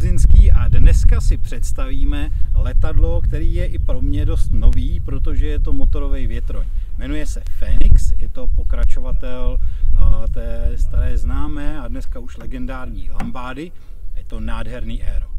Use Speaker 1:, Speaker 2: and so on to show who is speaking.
Speaker 1: Budzinský a dneska si představíme letadlo, který je i pro mě dost nový, protože je to motorový větroň. Jmenuje se Phoenix, je to pokračovatel té staré známé a dneska už legendární Lambady. Je to nádherný aero.